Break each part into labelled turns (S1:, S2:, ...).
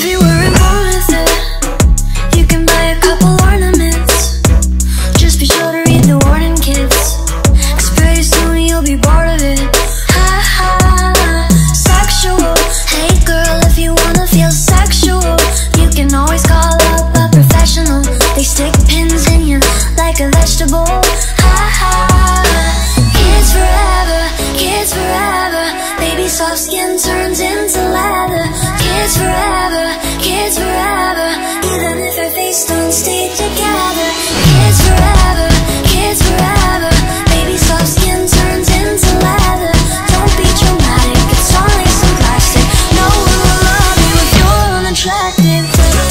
S1: If you weren't born with it, you can buy a couple ornaments. Just be sure to read the warning, kids, 'cause pretty soon you'll be bored of it. Ha ha, sexual. Hey girl, if you wanna feel sexual, you can always call up a professional. They stick pins in you like a vegetable. Ha ha, kids forever, kids forever. Baby soft skin turns into leather. Kids forever, kids forever. Even if our face don't stay together. Kids forever, kids forever. Baby soft skin turns into leather. Don't be dramatic, it's only some plastic. No one will love you if you're unattractive.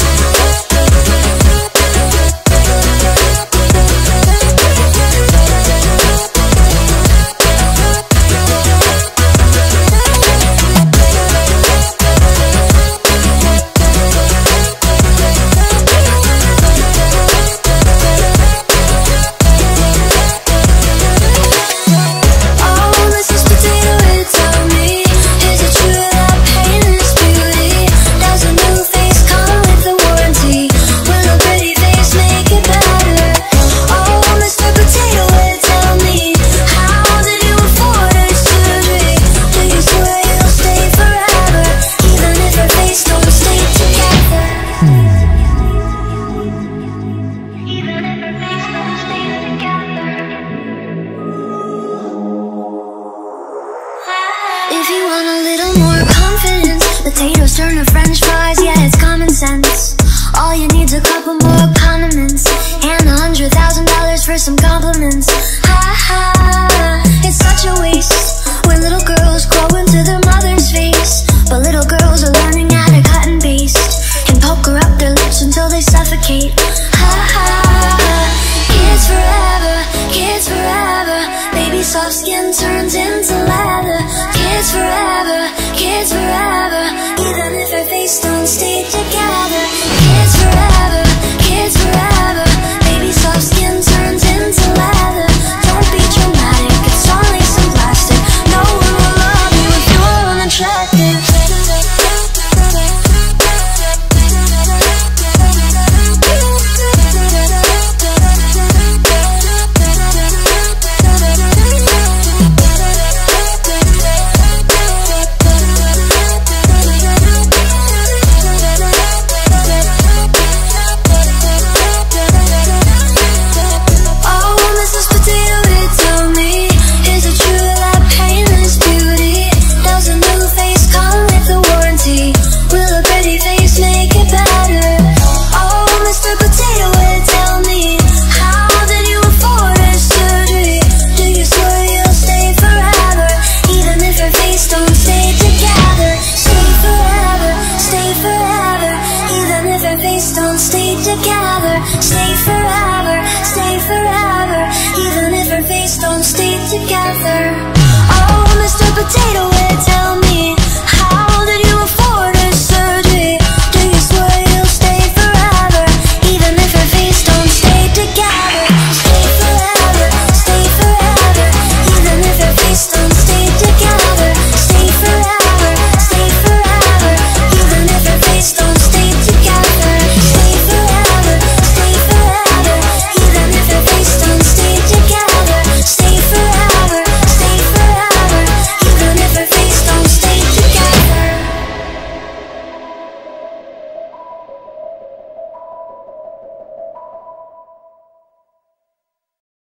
S1: If you want a little more confidence, potatoes turn to french fries, yeah, it's common sense.